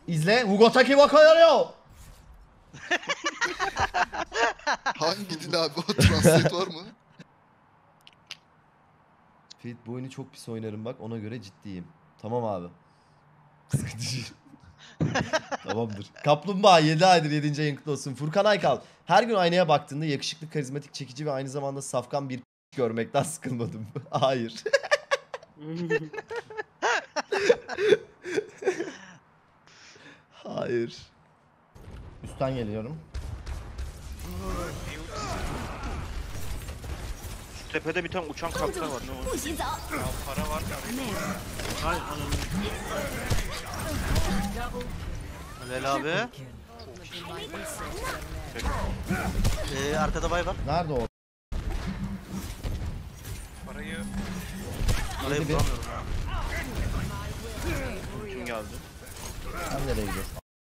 İzle. Hugo Taki Wakayo. Hangi dil abi o? Translate var mı? Fit bu oyunu çok pis oynarım bak ona göre ciddiyim. Tamam abi. Sıkıcı. Tamamdır. Kaplumbağa 7 aydır 7. ayın kutlu olsun. Furkan Aykal. Her gün aynaya baktığında yakışıklı, karizmatik, çekici ve aynı zamanda safkan bir görmekten sıkılmadım. Hayır. Hayır. Üstten geliyorum. Şu tepede bir tane uçan kaptan var. Ne o? Ya para var. Ay anam. Helal abi. Arkada bay var. Nerede o? Parayı Orayı bir. bulamıyorum ya. Kim geldi? Sen nereye gidiyorsun?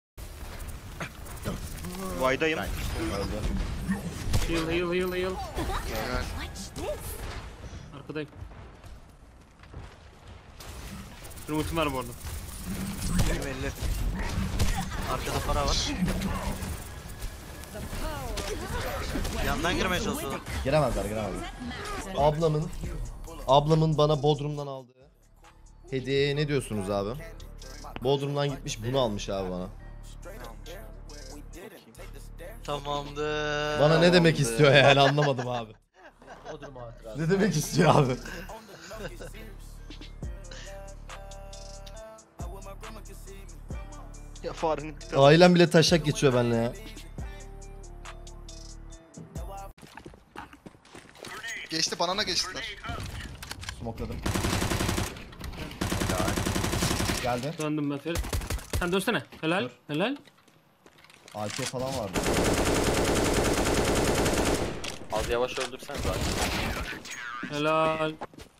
Vay'dayım. Öldü. Heal. Gel. Arkadayım. Benim ultim var bu arada. Benim 50. Arkada para var. Yandan girmeye çalışıyorum. Giremezler. Ablamın bana Bodrum'dan aldığı hediye ne diyorsunuz abi? Bodrum'dan gitmiş bunu almış abi bana. Tamamdır. Bana ne demek istiyor yani anlamadım abi. Ne demek istiyor abi? Ya farenin tipi. Ailem bile taşak geçiyor benimle ya. Geçti, banana geçtiler. Smokladım. Geldi. Döndüm ben Ferit. Sen dönsene. Helal. Dur. Helal. AK falan vardı. Az yavaş öldürsen zaten. Helal.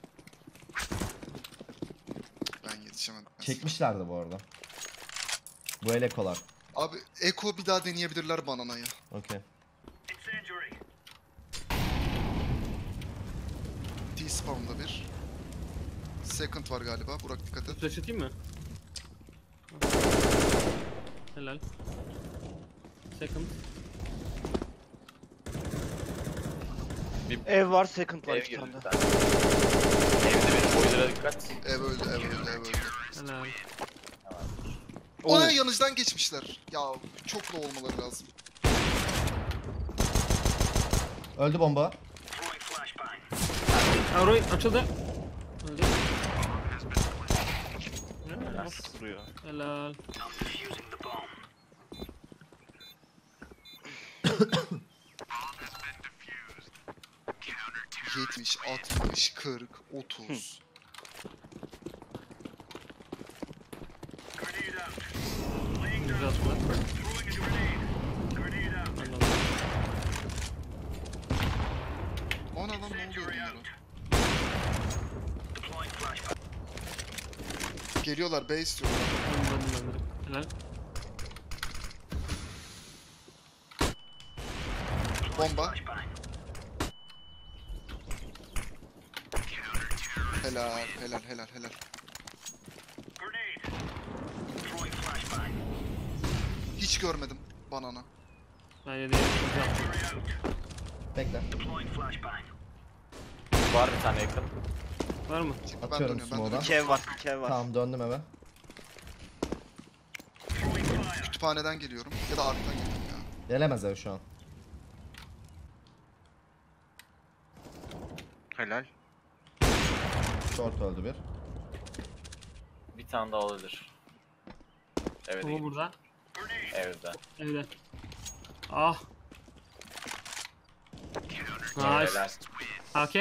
Ben yetişemedim. Çekmişlerdi bu arada. Bu elekolar. Abi Eko bir daha deneyebilirler bananayı. Okey. T-spawn'da bir. Second var galiba. Burak dikkat et. Flash atayım mı? Helal. Second. Ev var, second var Ev iki girdi tane. bir tane. Evde benim boylara dikkat. Ev öldü. Helal. Ona yanıcıdan geçmişler. Ya çok low olmaları lazım. Öldü bomba. Roy açıldı. Öldü. Nasıl vuruyor? Helal. ...70, 60, 40, 30. Güzel attılar. Ana lan ne oluyor bunlara? Geliyorlar B istiyorlar. Helal. Bomba. Helal. Hiç görmedim banana. Ben yedim. Bekle. Var bir tane yakın. Var mı? Ben Atıyorum dönüyorum. smoke'dan. İki ev var, iki ev var. Tamam döndüm eve. Kütüphaneden geliyorum. Ya da arkadan geliyorum ya. Gelemez ev şu an. Helal. Short öldü bir. Bir tane daha olabilir. Evet. Bu burada. Evde. Evde. Ah. Nice. Helal. AK.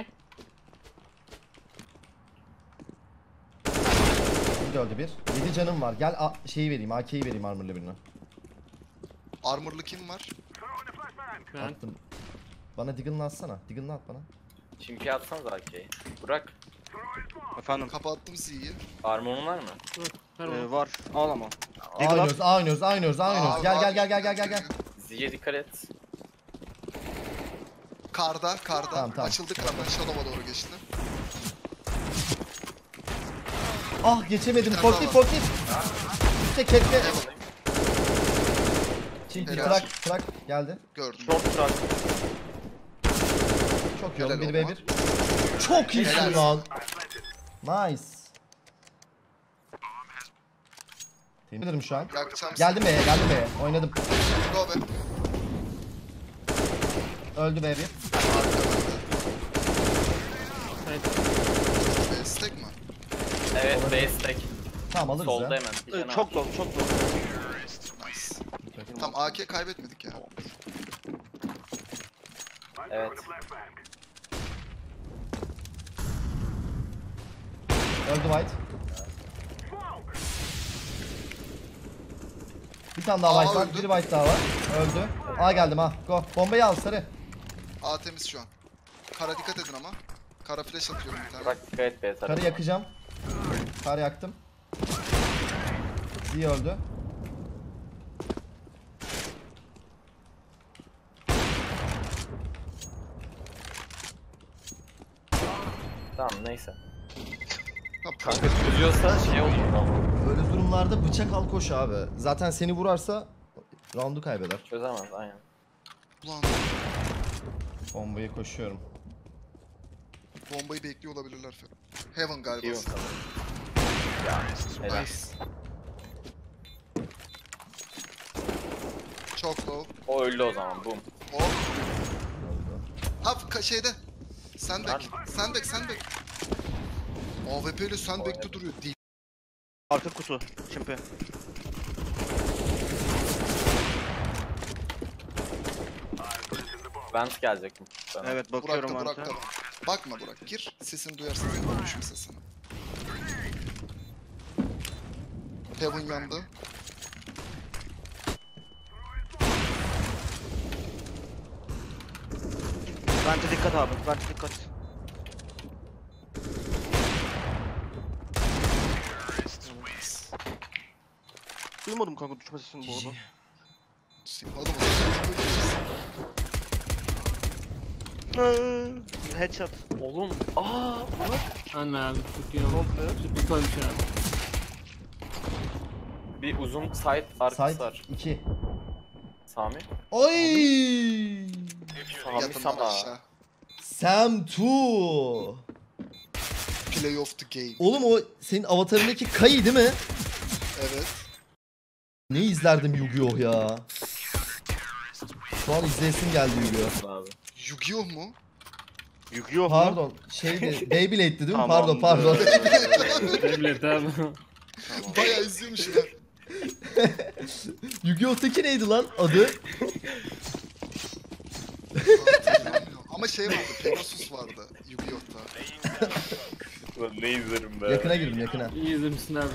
Bir de öldü bir. 7 canım var. Gel şeyi vereyim. AK'yi vereyim armor'lı birine. Armor'lı kim var? Ben. Attım. Bana Diggle'ını atsana. Diggle'ını at bana. Çimpi atsanız AK'yi. Burak. Efendim. Kapattım Z'yi. Armonun var mı? Dur. Ver onu. Var. Al ama. A oynuyoruz. Gel. Z'ye dikkat et. Karda. Tamam. Açıldı kardan. Shadow'a doğru geçti. Ah geçemedim. Bir tane daha Forklift. İşte ketle. Çinki Helal. trak geldi. Gördüm. Short bırak. Çok iyi oğlum, Helal 1v1. Çok iyisin Helal. lan. Nice. Temizlerim şu an. Yakacağım Geldim B'ye, geldim B'ye. Oynadım. seni. Go be. Öldü B1. Destek mi? Evet base stack. Tamam alırız Solda ya. hemen. Bir tane Çok low, çok low. Nice. Tamam AK kaybetmedik ya. Evet. Öldü White. Bir tane daha Aa, White var. öldü. Bir White daha var. Öldü. A geldim ha. Go. Bombayı al sarı. A temiz şu an. Kara dikkat edin ama. Kara flash atıyorum bir tane. Burak dikkat et B tarafı. Karı yakacağım. Kar yaktım. Z öldü. Tamam neyse. Tamam. Kanka çözüyorsa şey olur ama. Öyle durumlarda bıçak al koş abi. Zaten seni vurarsa roundu kaybeder. Çözemez aynen. Ulan Bombayı koşuyorum. bombayı bekliyor olabilirler falan. Heaven galiba. İyi bakalım. Ya helal. Nice. Çok low. O öldü o zaman boom. O. Ha şeyde. Sandbag. Sandbag. AWP ile Sandbag'de duruyor. Değil. Arka kutu. Çimpi. Vent gelecek mi? Evet bakıyorum Burak'ta. vente. Bakma Burak. Gir. Sesini duyarsın. Konuşma sesini. Heaven yandı. Vente dikkat abi. Vente dikkat. Duymadım kanka düşme sesini bu arada. Adam Headshot. Oğlum. Aa Burak. Anne abi çok iyi oldu. Süper koymuş abi. Bir uzun side arkası Side var. 2. Sami. Oy! Sami yatın lan Sama. aşağı. Sam 2. Play of the game. Oğlum o senin avatarındaki Kai değil mi? Evet. Ne izlerdim Yu-Gi-Oh ya. Şu an izleyesim geldi Yu-Gi-Oh. Abi. Yu-Gi-Oh mu? Yu-Gi-Oh mu? Pardon şeydi Beyblade'di değil mi? Tamamdır. Pardon. Devlet abi. Bayağı izliyormuş ya. Yu-Gi-Oh'taki neydi lan adı? Ama şey vardı. Pegasus vardı Yu-Gi-Oh'ta. Ulan ne izlerim be. Yakına girdim yakına. İyi izlemişsin abi.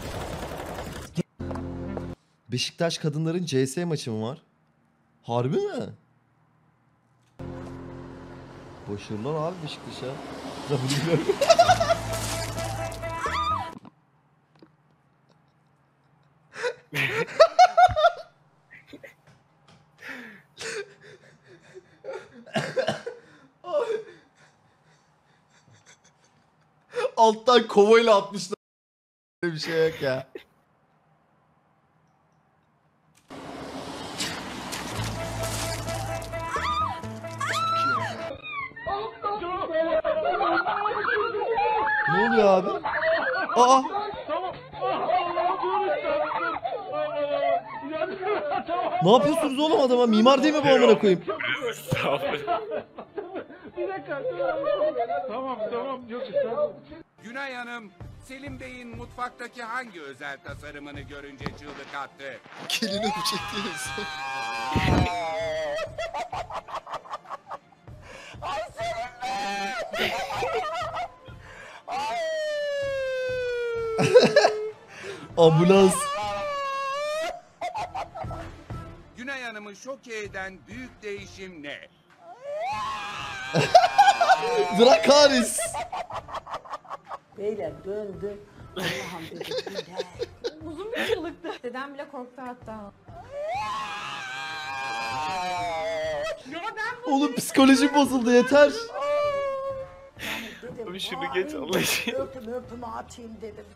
Beşiktaş kadınların CS maçı mı var? Harbi mi? Başarılar abi Beşiktaş'a. Ben bilmiyorum. Alttan kovayla atmışlar. Böyle bir şey yok ya. Ne oluyor abi? Aa! Ne yapıyorsunuz oğlum adama? Mimar değil mi bu amına koyayım? Günay Hanım, Selim Bey'in mutfaktaki hangi özel tasarımını görünce çığlık attı? Kelini öpecek değiliz. Ambulans. Günay Hanım'ı şoke eden büyük değişim ne? Drakaris. Beyler döndü. Allah'ım dedi gider. Uzun bir çığlıktı. Dedem bile korktu hatta. Ya ben Oğlum psikolojim bozuldu yeter. Dedim, Abi şunu "Vay, geç Allah aşkına." öpümü atayım dedim.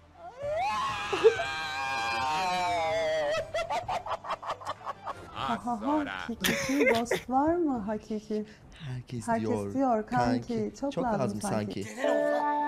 Az sonra. Hakiki dost var mı hakiki? Herkes, Herkes diyor kanki. Çok, Çok lazım sanki. sanki.